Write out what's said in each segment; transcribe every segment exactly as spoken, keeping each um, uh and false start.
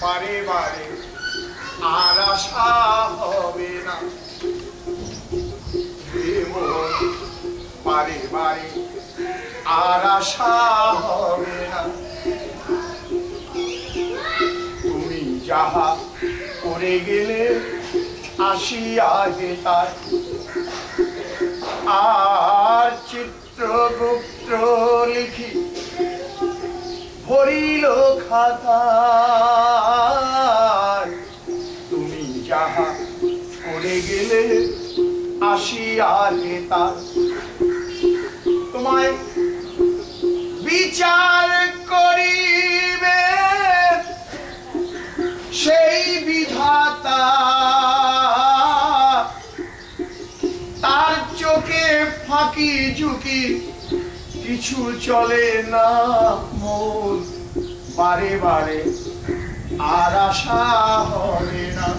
বারে বারে আর আশা হবে না মন বারে বারে আর আশা হবে না তুমি যাহা করে গেলে আসিয়া হেতায় আর চিত্রগুপ্ত লিখি ভরিল খাতা তুমি যাহা করে গেলে আসিয়া হেতায় তোমায় বিচার করিবে সেই বিধাতা তার চোখে ফাঁকি ঝুঁকি কিছু চলে না মন বারে বারে আর আশা হবে না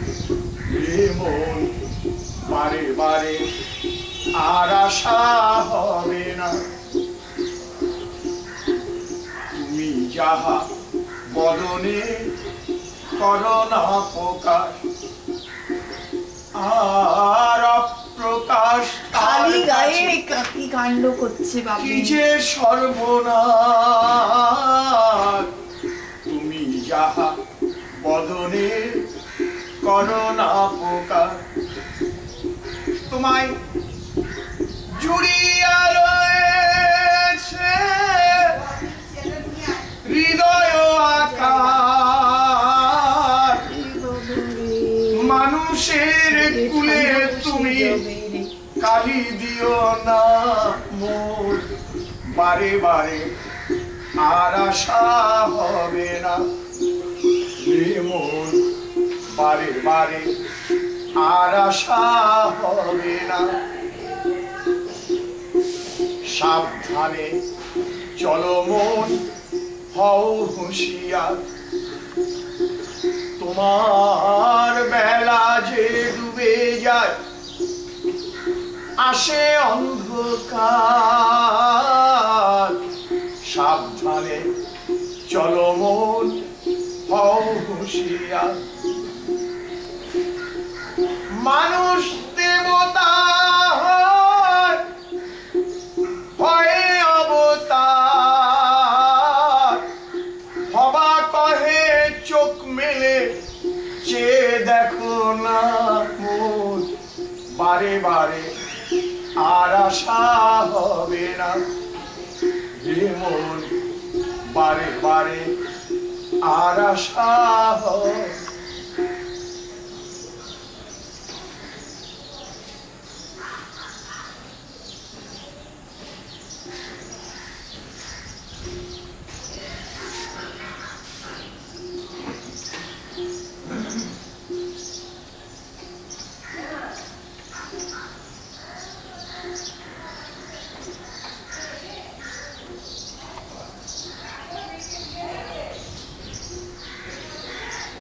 মন বারে বারে আর আশা হবে না তুমি যাহা বদনে করো না প্রকাশ আর অপ্রকাশ খালি গায়ে কি কাণ্ড করছে বাবা কি যে সর্বনাশ তুমি যাহা বদনে করো না প্রকাশ তোমায় জুড়িয়া রয়েছে হৃদয় আকার মানুষের কুলে তুমি কালি দিও না মোর বারে বারে আর আশা হবে না মন বারে বারে আর আশা হবে না সাবধানে চলো মন হও হুঁশিয়ার তোমার বেলা যে ডুবে যায় আসে অন্ধকার সাবধানে চলো মন হও হুঁশিয়ার মানুষ দেবতা হয় হয় অবতার হবা কহে চোখ মেলে চেয়ে দেখো না মন বারে বারে আর আশা হবে না মন বারে বারে আর আশা হবে